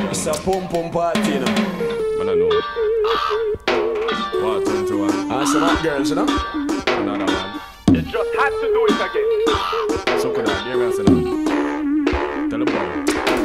It's a pum pum party, you know. Man, I know. What, 21? And some hot girls, you know. Another one. You just had to do it again. So could I hear me and say that? Tell the boy.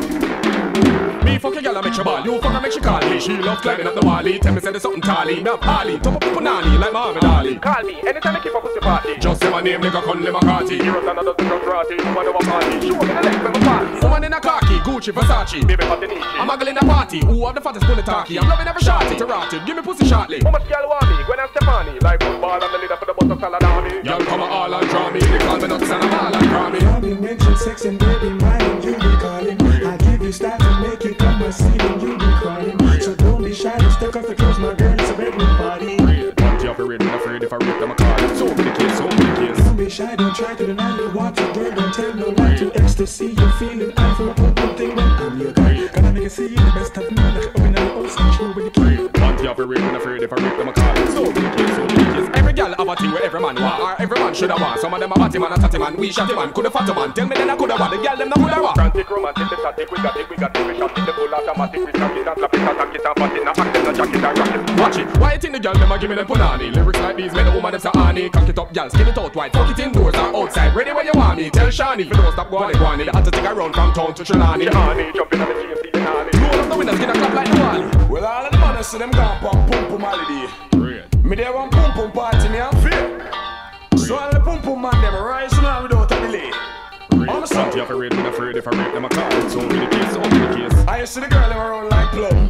Me fuck a girl and make she ball. You fuck her make she call me. She love climbing up the wally. Tell me say there's something tally. Me have Harley. Top up the punani like Muhammad Ali. Call me anytime I keep up with the party. Just say my name, nigga, Conley McCarthy. Heroes and others just rotty. Woman over party. Show me the legs when we party. Woman in a khaki, Gucci, Versace. Baby Fatinichi. I'm a girl in a party. Who have the fattest bullet talkie? I'm loving every shot. It's a rotted. Give me pussy shortly. How much girl want me? Gwen and Stefani. Like football and the leader for the butter salad army. Y'all come all and draw me. They call me nuts and I'm all and draw me. I'll be mentioned sex and baby mine, you be calling. I give you style to make it come my ceiling, you be crying. So don't be shy, just take off the clothes, my girl, it's a bedroom party. Want you up read, I'm afraid if I rape them I call it. So many kids, so many kids. Don't be shy, don't try to deny you want to, girl, don't tell no lie to ecstasy. You're feeling I for a pump thing when I'm your guy. Gonna make it see you the best of me, like open up your ocean, true with the key. Want you up read, I'm afraid if I rape them I call it. So many kids, so many kids. Every girl have a thing where every man want, or every man should have want. Some of them a batty man, a tatty man, we shotty man, coulda fatty man. Tell me then I coulda want, the girl them no coulda want. Frantic, romantic, the static, we got it, we shot it, the full automatic, we stack it and slap it, attack it and pat it, and act them, no jacket and rocket. Watch it, why you think the girl them a give me them punani? Lyrics like these, make the woman them say honey. Cock it up, girl, skin it out wide, fuck it indoors or outside. Ready when you want me, tell Shani. For those stop guani guani, the hottest thing around from town to Trelawney. The honey, jumping on the GMC, the honey. Roll up the windows, get a clap like the wall. Well, all of the man see them gone pump pum pum holiday. Great. Me there one pum pum party, me and feel. So all the pum pum man them rising on without a delay. Want you have a raid, I'm afraid if I rape them I call it. So many kids, so many kids. I see the girl them around like plum.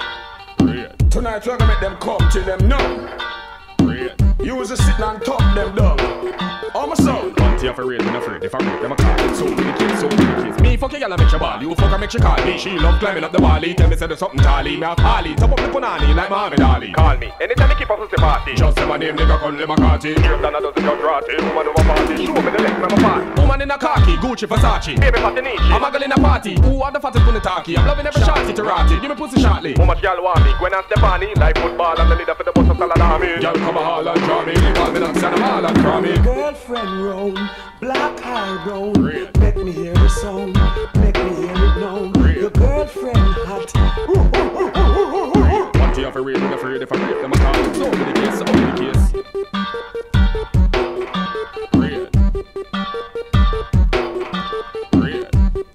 Great. Tonight we're gonna make them come till them numb. Great. You was just sitting on top them down. All my soul. Want you have a raid, I'm afraid if I rape them I call it. So many kids, so many kids. Me fuck a girl and make she ball. You fuck her make she call me. She love climbing up the wally. Tell me say there's something tally. Me have Harley. Top up the punani like Muhammad Ali. Call me anytime I keep up with the party. Just say my name, nigga, Conley McCarthy. Heroes and others just rotty. Woman over party. Show me the legs when we party. Woman in a khaki, Gucci, Versace. Baby Fatinichi. I'm a girl in a party. Who have the fattest bullet talkie? I'm loving every shot. It's a rotty. Give me pussy shortly. How much girl want me? Gwen and Stefani. Like football and the leader for the butter salad army. Y'all come all and draw me. They call me nuts and I'm all and draw me. Girlfriend roll, black eye roll. Great. Make me hear the song, make me hear it known. Your girlfriend hot. Want you have a raid, I'm afraid if I rape them I call it. So many kids, so many kids. Great. Great.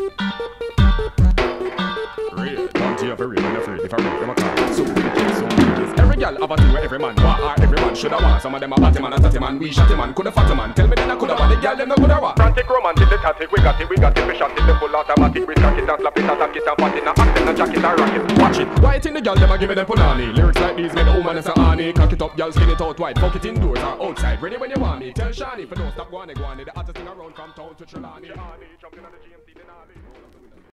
Great. Want you have a raid, I'm afraid if I rape them I call it. So many kids, so many kids. Every girl have a thing where every man want, or every man shoulda want. Some of them a batty man, a tatty man, we shotty man, coulda fatty man. Tell me then I coulda want, the girl them no coulda want. Frantic, romantic, the static, we got it, we shot it, the full automatic, we stack it and slap it, attack it and pat it, and act them, no jacket and rocket. Watch it, why you think the girl them a give me them punani? Lyrics like these make the woman say honey. Cock it up, girl, skin it out wide, fuck it indoors or outside. Ready when you want me, tell Shani. For don't stop guani guani, the hottest thing around from town to Trelawney. The honey, jumping on the GMC, the honey.